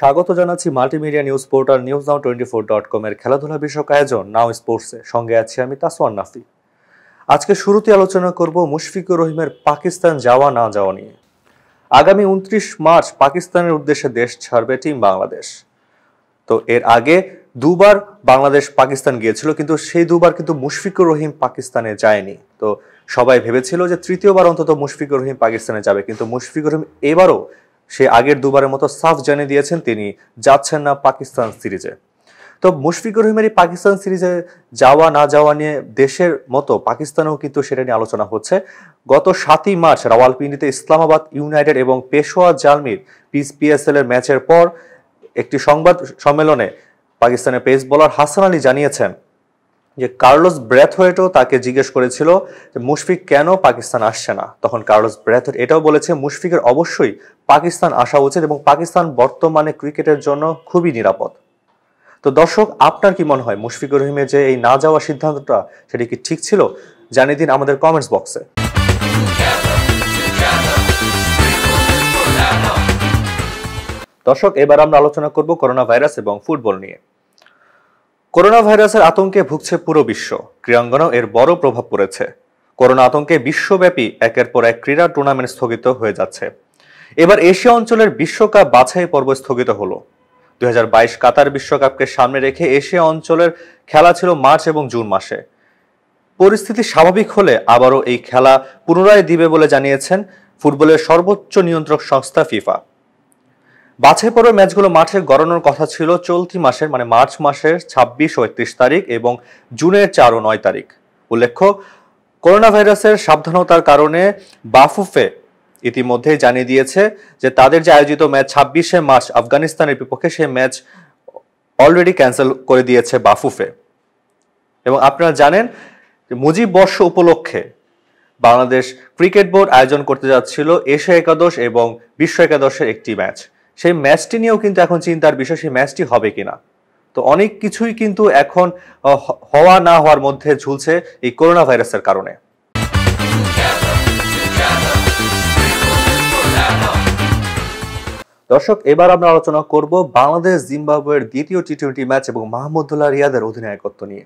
স্বাগত জানাচ্ছি multimedia news portal newsnow24.com এর খেলাধুলা বিষয়ক আয়োজন নাও স্পোর্টসে। সঙ্গে আছি আমি তাসওয়ান নাফি। আজকে শুরুতে আলোচনা করব মুশফিকুর রহিমের পাকিস্তান যাওয়া না যাওয়া নিয়ে। আগামী 29 মার্চ পাকিস্তানের উদ্দেশ্যে দেশ ছাড়বে টিম বাংলাদেশ। তো এর আগে দুবার বাংলাদেশ পাকিস্তান গিয়েছিল, কিন্তু সেই দুবার কিন্তু মুশফিকুর রহিম পাকিস্তানে যায়নি। তো সবাই ভেবেছিল যে তৃতীয়বার অন্তত মুশফিকুর রহিম পাকিস্তানে যাবে, কিন্তু মুশফিকুর রহিম এবারও সে আগের দুবারের মতো সাফ জানিয়ে দিয়েছেন তিনি যাচ্ছেন না পাকিস্তান সিরিজে। তো মুশফিকুর রহিমের এই পাকিস্তান সিরিজে যাওয়া না যাওয়া নিয়ে দেশের মতো পাকিস্তানেও কিন্তু সেটা নিয়ে আলোচনা হচ্ছে। গত 7ই মার্চ রাওয়ালপিন্ডিতে ইসলামাবাদ ইউনাইটেড এবং পেশোয়া জালমির পিএসএল এর ম্যাচের পর একটি সংবাদ সম্মেলনে পাকিস্তানের পেস বোলার হাসান আলী জানিয়েছেন যে কার্লোস ব্র্যাথওয়েটও তাকে জিজ্ঞেস করেছিল যে মুশফিক কেন পাকিস্তান আসছে না। তখন কার্লোস ব্র্যাথওয়েট এটাও বলেছে মুশফিকের অবশ্যই পাকিস্তান আসা উচিত এবং পাকিস্তান বর্তমানে ক্রিকেটের জন্য খুবই নিরাপদ। তো দর্শক, আপনার কি মনে হয় মুশফিকুর রহিমের যে এই না যাওয়ার সিদ্ধান্তটা সেটি কি ঠিক ছিল? জানিয়ে দিন আমাদের কমেন্টস বক্সে। দর্শক, এবার আমরা আলোচনা করব করোনা ভাইরাস এবং ফুটবল নিয়ে। করোনা ভাইরাসের আতঙ্কে ভুগছে পুরো বিশ্ব, ক্রীড়াঙ্গনেও এর বড় প্রভাব পড়েছে। করোনা আতঙ্কে বিশ্বব্যাপী একের পর এক ক্রীড়া টুর্নামেন্ট স্থগিত হয়ে যাচ্ছে। এবার এশিয়া অঞ্চলের বিশ্বকাপ বাছাই পর্ব স্থগিত হলো। 2022 কাতার বিশ্বকাপকে সামনে রেখে এশিয়া অঞ্চলের খেলা ছিল মার্চ এবং জুন মাসে। পরিস্থিতি স্বাভাবিক হলে আবারও এই খেলা পুনরায় দিবে বলে জানিয়েছেন ফুটবলের সর্বোচ্চ নিয়ন্ত্রক সংস্থা ফিফা। বাছাই পর্বের ম্যাচগুলো মাঠে গড়ানোর কথা ছিল চলতি মাসের মানে মার্চ মাসের 26 ও 31 তারিখ এবং জুনের 4 ও 9 তারিখ। উল্লেখ্য, করোনা ভাইরাসের সাবধানতার কারণে বাফুফে ইতিমধ্যেই জানিয়ে দিয়েছে যে তাদের যে আয়োজিত ম্যাচ 26শে মার্চ আফগানিস্তানের বিপক্ষে সেই ম্যাচ অলরেডি ক্যান্সেল করে দিয়েছে বাফুফে। এবং আপনারা জানেন মুজিব বর্ষ উপলক্ষে বাংলাদেশ ক্রিকেট বোর্ড আয়োজন করতে যাচ্ছিল এশিয়া একাদশ এবং বিশ্ব একাদশের একটি ম্যাচ। সেই ম্যাচটি নিয়েও কিন্তু এখন চিন্তার বিষয় সেই ম্যাচটি হবে কিনা। তো অনেক কিছুই কিন্তু এখন হওয়া না হওয়ার মধ্যে ঝুলছে এই করোনা ভাইরাসের কারণে। দর্শক, এবার আমরা আলোচনা করব বাংলাদেশ জিম্বাবুয়ের দ্বিতীয় টি-20 ম্যাচ এবং মাহমুদুল্লাহ রিয়াদের অধিনায়কত্ব নিয়ে।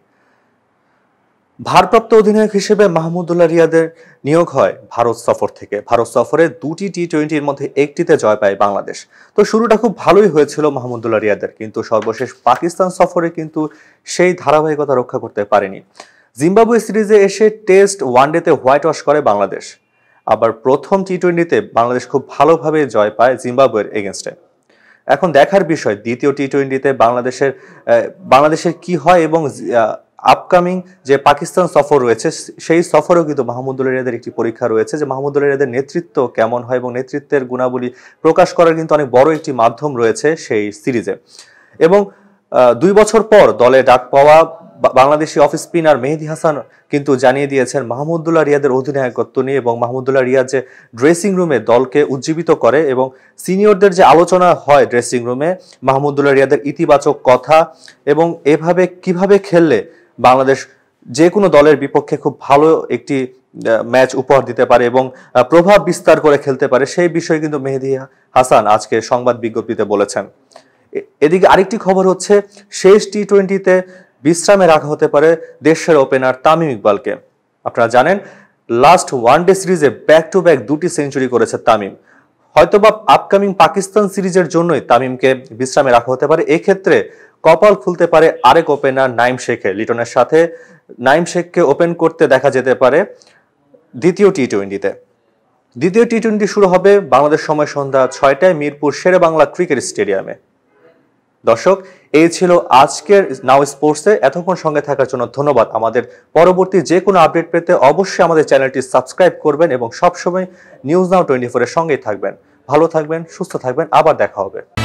ভারপ্রাপ্ত অধিনায়ক হিসেবে মাহমুদুল্লাহ রিয়াদের নিয়োগ হয় ভারত সফর থেকে। ভারত সফরে 2টি টি-20-র মধ্যে একটিতে জয় পায় বাংলাদেশ। তো শুরুটা খুব ভালোই হয়েছিল মাহমুদুল্লাহ রিয়াদের, কিন্তু সর্বশেষ পাকিস্তান সফরে কিন্তু সেই ধারাবাহিকতা রক্ষা করতে পারেনি। জিম্বাবুয়ে সিরিজে এসে টেস্ট ওয়ানডেতে হোয়াইট ওয়াশ করে বাংলাদেশ। আবার প্রথম টি-20-তে বাংলাদেশ খুব ভালোভাবে জয় পায় জিম্বাবুয়ের এগেনস্টে। এখন দেখার বিষয় দ্বিতীয় টি-20-তে বাংলাদেশের কি হয় এবং আপকামিং যে পাকিস্তান সফর রয়েছে সেই সফরেও কিন্তু মাহমুদুল্লাহ রিয়াদের একটি পরীক্ষা রয়েছে যে মাহমুদুল্লাহ রিয়াদের নেতৃত্ব কেমন হয় এবং নেতৃত্বের গুণাবলী প্রকাশ করার কিন্তু অনেক বড় একটি মাধ্যম রয়েছে সেই সিরিজে। এবং 2 বছর পর দলে ডাক পাওয়া বাংলাদেশি অফ স্পিনার মেহেদী হাসান কিন্তু জানিয়ে দিয়েছেন মাহমুদুল্লাহ রিয়াদের অধিনায়কত্ব নিয়ে এবং মাহমুদুল্লাহ রিয়াদ যে ড্রেসিং রুমে দলকে উজ্জীবিত করে এবং সিনিয়রদের যে আলোচনা হয় ড্রেসিং রুমে মাহমুদুল্লাহ রিয়াদের ইতিবাচক কথা এবং এভাবে কিভাবে খেললে বাংলাদেশ যে কোনো দলের বিপক্ষে খুব ভালো একটি ম্যাচ উপহার দিতে পারে এবং প্রভাব বিস্তার করে খেলতে পারে সেই বিষয়ে কিন্তু মেহেদী হাসান আজকে সংবাদ বিজ্ঞপ্তিতে বলেছেন। এদিকে আরেকটি খবর হচ্ছে শেষ টি-20-তে বিশ্রামে রাখা হতে পারে দেশের ওপেনার তামিম ইকবালকে। আপনারা জানেন লাস্ট ওয়ানডে সিরিজে ব্যাক টু ব্যাক 2টি সেঞ্চুরি করেছে তামিম। হয়তোবা আপকামিং পাকিস্তান সিরিজের জন্যই তামিমকে বিশ্রামে রাখা হতে পারে। এক্ষেত্রে কপাল খুলতে পারে আরেক ওপেনার নাইম শেখের। লিটনের সাথে নাইম শেখকে ওপেন করতে দেখা যেতে পারে দ্বিতীয় টি-20-তে। দ্বিতীয় টি-20 শুরু হবে বাংলাদেশ সময় সন্ধ্যা 6টায় মিরপুর শেরে বাংলা ক্রিকেট স্টেডিয়ামে। দর্শক, এই ছিল আজকের নাও স্পোর্টসে। এতক্ষণ সঙ্গে থাকার জন্য ধন্যবাদ। আমাদের পরবর্তী যে কোনো আপডেট পেতে অবশ্যই আমাদের চ্যানেলটি সাবস্ক্রাইব করবেন এবং সবসময় নিউজ নাও 24 এর সঙ্গেই থাকবেন। ভালো থাকবেন, সুস্থ থাকবেন, আবার দেখা হবে।